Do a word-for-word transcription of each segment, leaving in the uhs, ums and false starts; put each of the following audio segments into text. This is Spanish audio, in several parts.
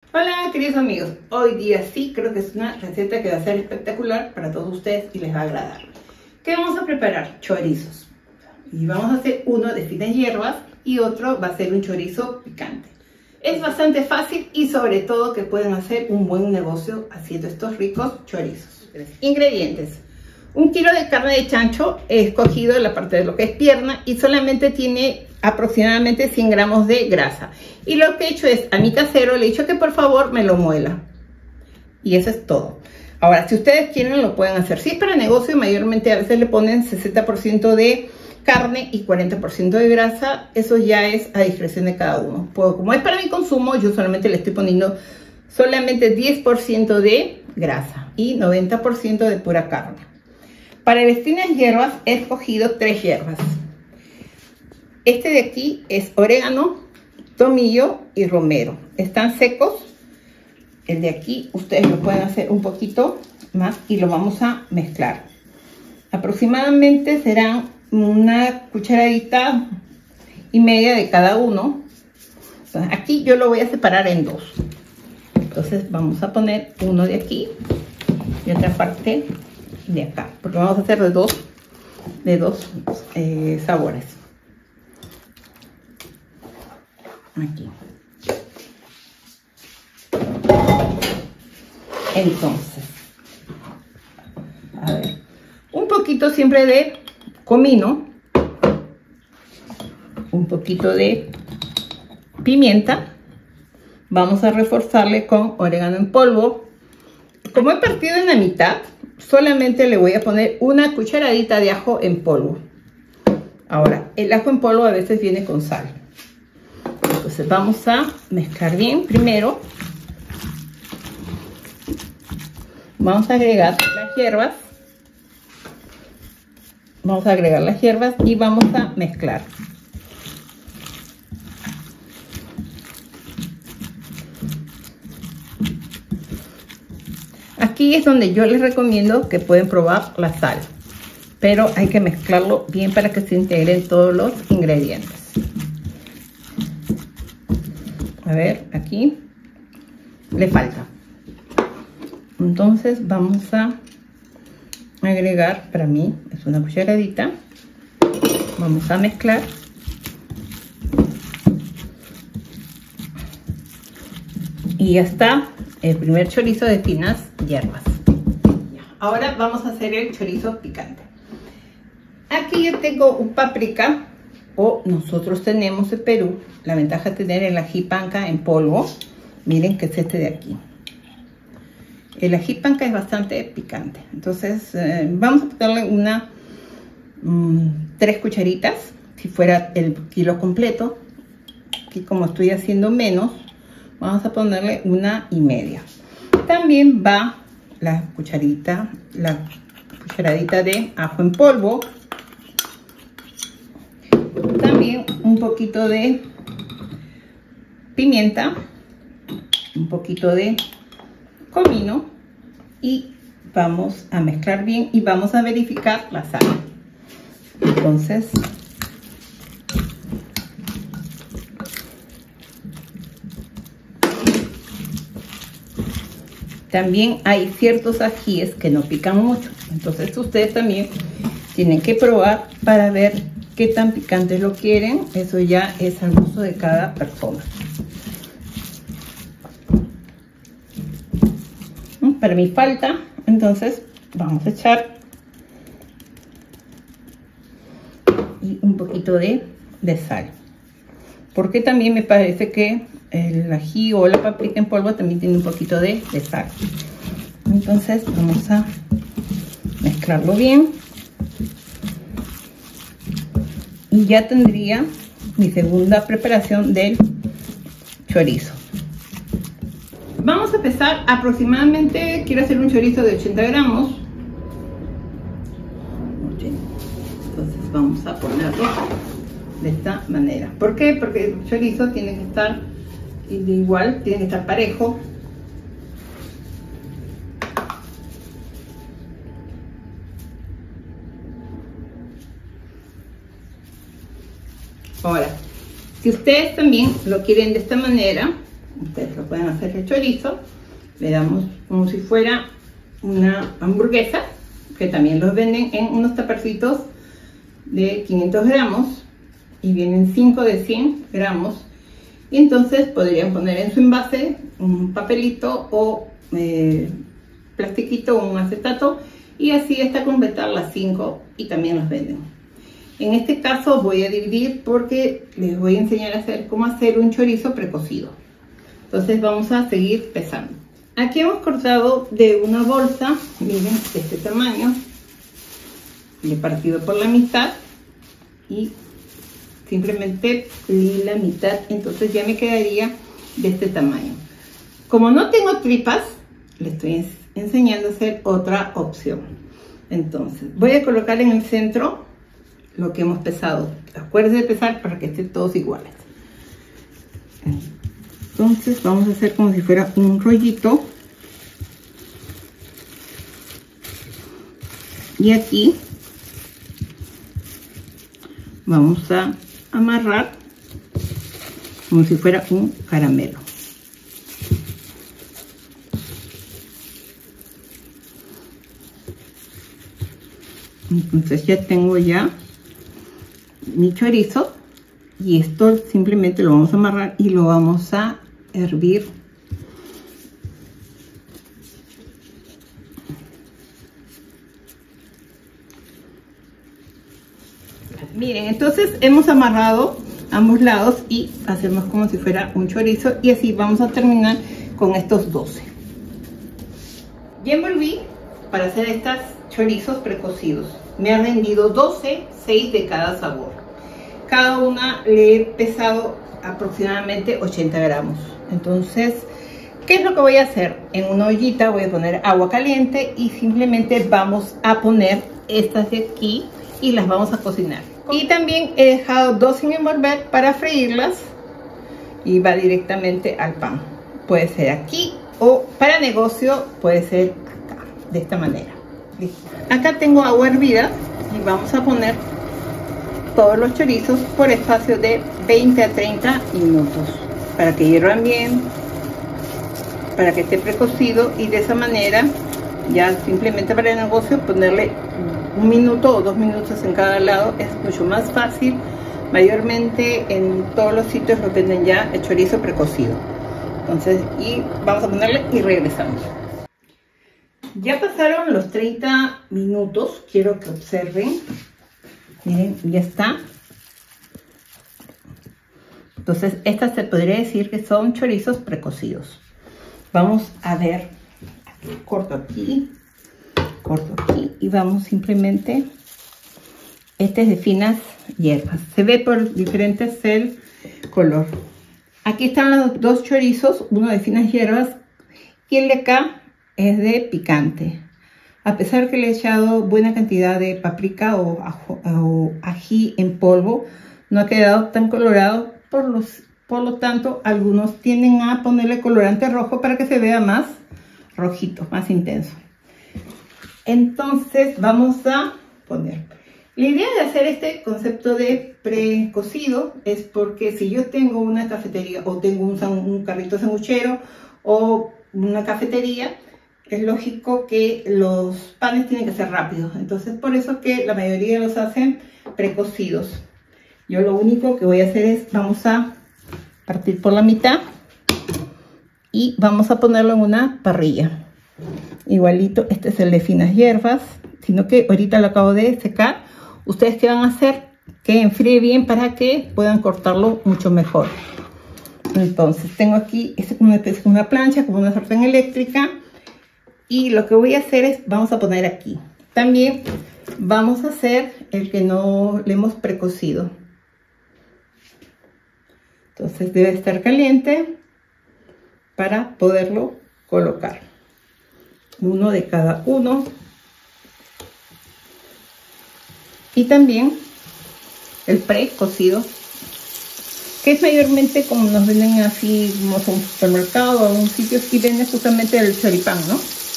Hola queridos amigos, hoy día sí creo que es una receta que va a ser espectacular para todos ustedes y les va a agradar. ¿Qué vamos a preparar? Chorizos. Y vamos a hacer uno de finas hierbas y otro va a ser un chorizo picante. Es bastante fácil y sobre todo que pueden hacer un buen negocio haciendo estos ricos chorizos. Ingredientes. Un kilo de carne de chancho, he escogido la parte de lo que es pierna y solamente tiene aproximadamente cien gramos de grasa. Y lo que he hecho es, a mi casero le he dicho que por favor me lo muela. Y eso es todo. Ahora, si ustedes quieren lo pueden hacer. Si es para negocio, mayormente a veces le ponen sesenta por ciento de carne y cuarenta por ciento de grasa. Eso ya es a discreción de cada uno. Pues, como es para mi consumo, yo solamente le estoy poniendo solamente diez por ciento de grasa y noventa por ciento de pura carne. Para las finas hierbas he escogido tres hierbas. Este de aquí es orégano, tomillo y romero. Están secos. El de aquí ustedes lo pueden hacer un poquito más y lo vamos a mezclar. Aproximadamente serán una cucharadita y media de cada uno. Entonces, aquí yo lo voy a separar en dos. Entonces vamos a poner uno de aquí y otra parte de acá, porque vamos a hacer de dos, de dos eh, sabores. Aquí. Entonces, a ver, un poquito siempre de comino, un poquito de pimienta. Vamos a reforzarle con orégano en polvo. Como he partido en la mitad, solamente le voy a poner una cucharadita de ajo en polvo. Ahora, el ajo en polvo a veces viene con sal. Entonces vamos a mezclar bien primero. Vamos a agregar las hierbas. Vamos a agregar las hierbas y vamos a mezclar. Aquí es donde yo les recomiendo que pueden probar la sal, pero hay que mezclarlo bien para que se integren todos los ingredientes. A ver, aquí le falta. Entonces vamos a agregar, para mí es una cucharadita. Vamos a mezclar. Y ya está el primer chorizo de finas hierbas. Ahora vamos a hacer el chorizo picante. Aquí yo tengo un paprika, o nosotros tenemos en Perú la ventaja de tener el ají panca en polvo. Miren que es este de aquí. El ají panca es bastante picante. Entonces eh, vamos a ponerle una mmm, tres cucharitas. Si fuera el kilo completo, aquí como estoy haciendo menos, vamos a ponerle una y media. También va la cucharita, la cucharadita de ajo en polvo. También un poquito de pimienta, un poquito de comino y vamos a mezclar bien y vamos a verificar la sal. Entonces, también hay ciertos ajíes que no pican mucho, entonces ustedes también tienen que probar para ver qué tan picante lo quieren. Eso ya es al gusto de cada persona. Para mí falta, entonces vamos a echar y un poquito de, de sal, porque también me parece que el ají o la paprika en polvo también tiene un poquito de, de sal. Entonces vamos a mezclarlo bien y ya tendría mi segunda preparación del chorizo. Vamos a empezar aproximadamente, quiero hacer un chorizo de ochenta gramos. Entonces vamos a ponerlo de esta manera. ¿Por qué? Porque el chorizo tiene que estar igual, tiene que estar parejo. Ahora, si ustedes también lo quieren de esta manera, ustedes lo pueden hacer el chorizo, le damos como si fuera una hamburguesa, que también los venden en unos tapercitos de quinientos gramos y vienen cinco de cien gramos, y entonces podrían poner en su envase un papelito o eh, plastiquito o un acetato, y así hasta completar las cinco, y también los venden. En este caso voy a dividir porque les voy a enseñar a hacer cómo hacer un chorizo precocido. Entonces vamos a seguir pesando. Aquí hemos cortado de una bolsa, miren, de este tamaño, le he partido por la mitad y simplemente di la mitad, entonces ya me quedaría de este tamaño. Como no tengo tripas, les estoy enseñando a hacer otra opción. Entonces voy a colocar en el centro lo que hemos pesado. Acuérdense de pesar para que estén todos iguales. Entonces vamos a hacer como si fuera un rollito, y aquí vamos a amarrar como si fuera un caramelo. Entonces ya tengo ya mi chorizo, y esto simplemente lo vamos a amarrar y lo vamos a hervir. Miren, entonces hemos amarrado ambos lados y hacemos como si fuera un chorizo, y así vamos a terminar con estos doce. Ya envolví para hacer estos chorizos precocidos. Me ha rendido doce, seis de cada sabor. Cada una le he pesado aproximadamente ochenta gramos. Entonces, ¿qué es lo que voy a hacer? En una ollita voy a poner agua caliente y simplemente vamos a poner estas de aquí y las vamos a cocinar. Y también he dejado dos sin envolver para freírlas, y va directamente al pan. Puede ser aquí o para negocio puede ser acá, de esta manera. Listo. Acá tengo agua hervida y vamos a poner todos los chorizos por espacio de veinte a treinta minutos para que hiervan bien, para que esté precocido, y de esa manera ya simplemente para el negocio ponerle un minuto o dos minutos en cada lado es mucho más fácil. Mayormente en todos los sitios lo venden ya el chorizo precocido. Entonces, y vamos a ponerle y regresamos. Ya pasaron los treinta minutos, quiero que observen. Miren, ya está. Entonces, estas se podría decir que son chorizos precocidos. Vamos a ver, aquí, corto aquí, corto aquí, y vamos simplemente, este es de finas hierbas. Se ve por diferentes el color. Aquí están los dos chorizos, uno de finas hierbas y el de acá es de picante. A pesar que le he echado buena cantidad de paprika o, ajo, o ají en polvo, no ha quedado tan colorado. Por, los, por lo tanto, algunos tienden a ponerle colorante rojo para que se vea más rojito, más intenso. Entonces vamos a poner. La idea de hacer este concepto de precocido es porque si yo tengo una cafetería o tengo un, un carrito sanguchero o una cafetería, es lógico que los panes tienen que ser rápidos. Entonces por eso que la mayoría los hacen precocidos. Yo lo único que voy a hacer es, vamos a partir por la mitad y vamos a ponerlo en una parrilla. Igualito, este es el de finas hierbas, sino que ahorita lo acabo de secar. ¿Ustedes qué van a hacer? Que enfríe bien para que puedan cortarlo mucho mejor. Entonces tengo aquí, este es como una, una plancha, como una sartén eléctrica. Y lo que voy a hacer es, vamos a poner aquí. También vamos a hacer el que no le hemos precocido. Entonces debe estar caliente para poderlo colocar. Uno de cada uno. Y también el precocido, que es mayormente como nos venden así, como a un supermercado o a un sitio, y venden justamente el choripán, ¿no?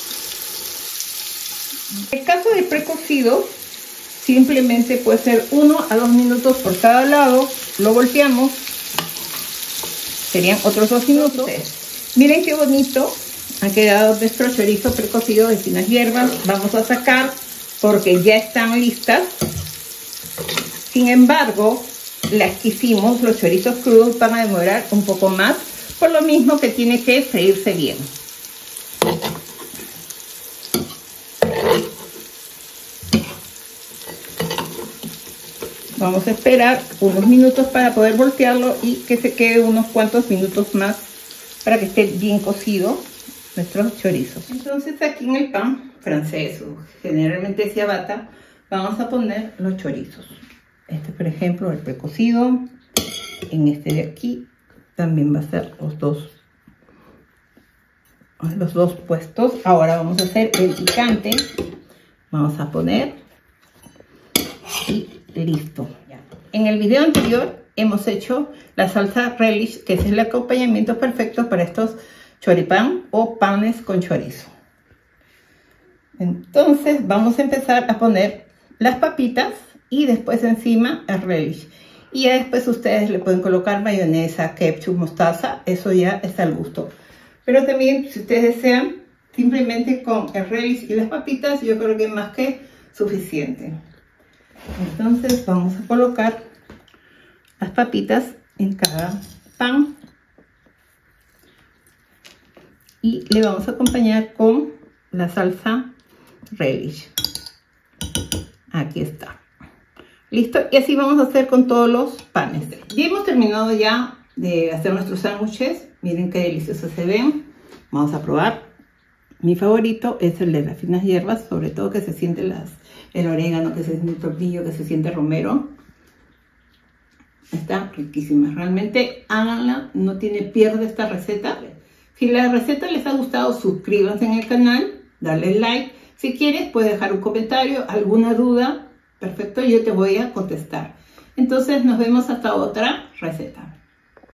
En el caso del precocido, simplemente puede ser uno a dos minutos por cada lado. Lo volteamos. Serían otros dos minutos. Miren qué bonito ha quedado nuestro chorizo precocido de finas hierbas. Vamos a sacar porque ya están listas. Sin embargo, las que hicimos, los chorizos crudos, van a demorar un poco más, por lo mismo que tiene que freírse bien. Vamos a esperar unos minutos para poder voltearlo y que se quede unos cuantos minutos más para que esté bien cocido nuestros chorizos. Entonces aquí en el pan francés o generalmente ciabatta vamos a poner los chorizos. Este, por ejemplo, el precocido. En este de aquí también va a ser los dos los dos puestos. Ahora vamos a hacer el picante. Vamos a poner y listo. En el video anterior hemos hecho la salsa relish, que es el acompañamiento perfecto para estos choripán o panes con chorizo. Entonces vamos a empezar a poner las papitas y después encima el relish. Y ya después ustedes le pueden colocar mayonesa, ketchup, mostaza, eso ya está al gusto. Pero también, si ustedes desean, simplemente con el relish y las papitas, yo creo que es más que suficiente. Entonces vamos a colocar las papitas en cada pan. Y le vamos a acompañar con la salsa relish. Aquí está. Listo, y así vamos a hacer con todos los panes. Ya hemos terminado ya de hacer nuestros sándwiches. Miren qué deliciosos se ven. Vamos a probar. Mi favorito es el de las finas hierbas, sobre todo que se siente las, el orégano, que se siente el tortillo, que se siente el romero. Está riquísima. Realmente háganla, no tiene pierde esta receta. Si la receta les ha gustado, suscríbanse en el canal, darle like. Si quieres, puedes dejar un comentario, alguna duda. Perfecto, yo te voy a contestar. Entonces nos vemos hasta otra receta.